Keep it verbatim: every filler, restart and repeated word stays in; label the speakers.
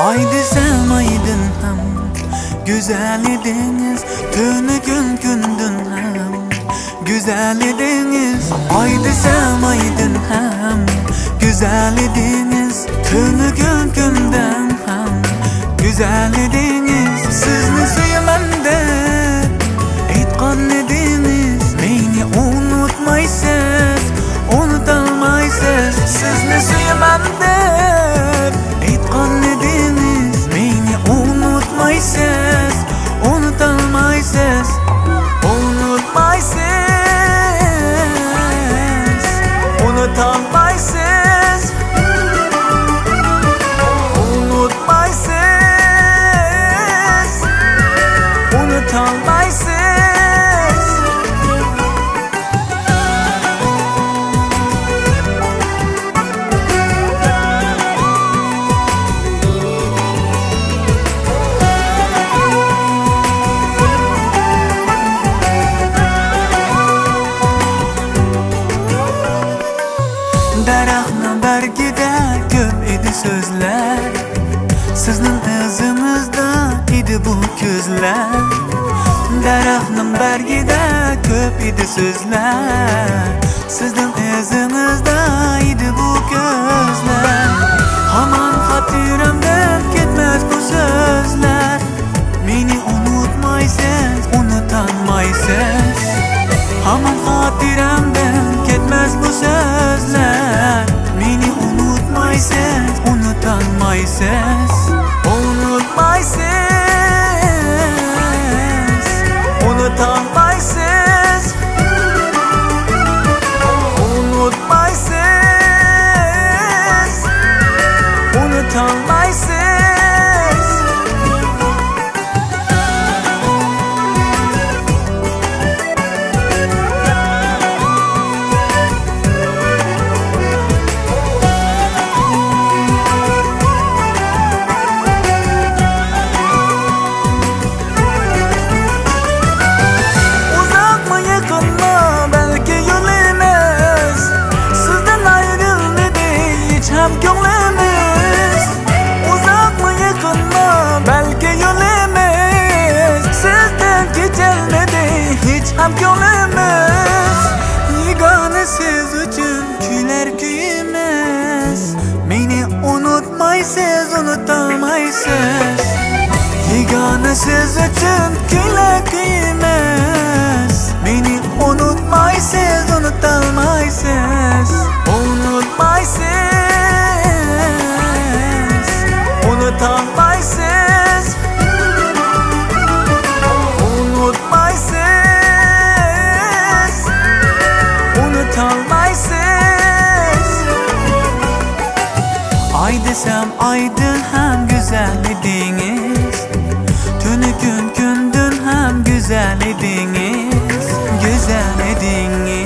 Speaker 1: Ay desem aydın ham güzel ediniz, tünü gün gündün ham güzel ediniz. Ay desem aydın ham güzel ediniz, tünü gün günden ham güzel ediniz. Sizni suyaman deb aytgan ediniz, meni unutmaysiz, unutolmaysiz. Sizni suyaman deb aytgan ediniz, meni unutmaysiz, unutolmaysiz, unutmaysiz, unutolmaysiz, unutmaysiz, unutolmaysiz. Daraxtning bargida ko'p edi so'zlar, sizning izingizda edi bu ko'zlar. Daraxtning bargida ko'p edi so'zlar, sizning izingizda edi bu ko'zlar. Hamon xotiramdan ketmas bu so'zlar, meni unutmaysiz, unutolmaysiz. Hamon xotiramdan ketmas bu so'zlar, meni unutmaysiz, unutolmaysiz, unutmaysiz, unutolmaysiz, unutmaysiz, unutolmaysiz. Ham ko'nglimiz yagona siz uchun kuylar kuyimiz. Meni unutmaysiz, unutolmaysiz. Yagona siz uchun kuylar kuyimiz. Meni unutmaysiz, unutolmaysiz. Unutmaysiz, unutolmaysiz, unutmaysiz, unutolmaysiz. Ay desem aydın ham güzel ediniz, tünü gün gündün ham güzel ediniz, güzel ediniz.